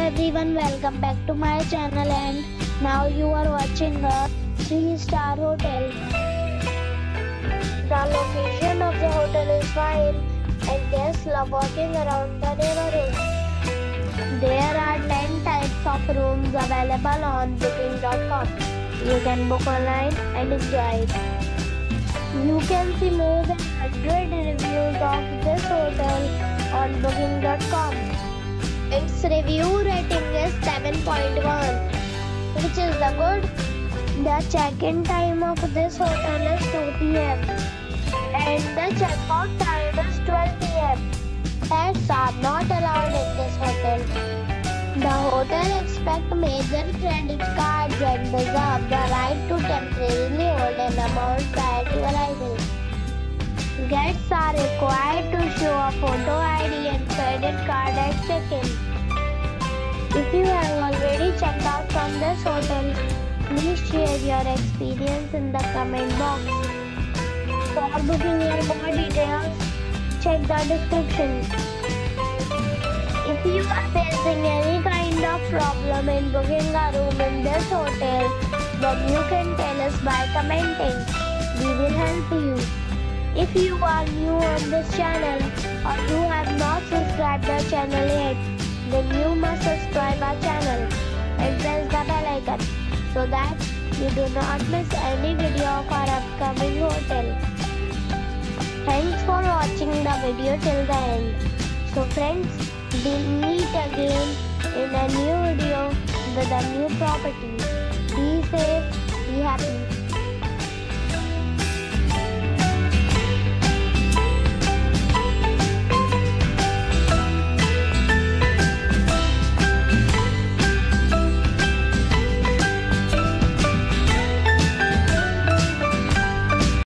everyone, welcome back to my channel, and now you are watching a 3-star hotel. The location of the hotel is fine and guests love walking around the neighborhood. There are 10 types of rooms available on booking.com. You can book online and enjoy it. You can see more than 100 reviews of this hotel on booking.com. Its review rating is 7.1, which is the good. The check-in time of this hotel is 2 p.m. and the check-out time is 12 p.m. Pets are not allowed in this hotel. The hotel expects major credit cards and reserves the right to temporarily hold an amount prior to arrival. Guests are required to show a photo ID and credit card at check-in. If you have already checked out from this hotel, please share your experience in the comment box. For booking or more details, check the description. If you are facing any kind of problem in booking a room in this hotel, then you can tell us by commenting. We will help you. If you are new on this channel or you have not subscribed our channel yet, then you must subscribe our channel and press the bell icon so that you do not miss any video of our upcoming hotel. Thanks for watching the video till the end. So friends, we meet again in a new video with a new property. Be safe, be happy.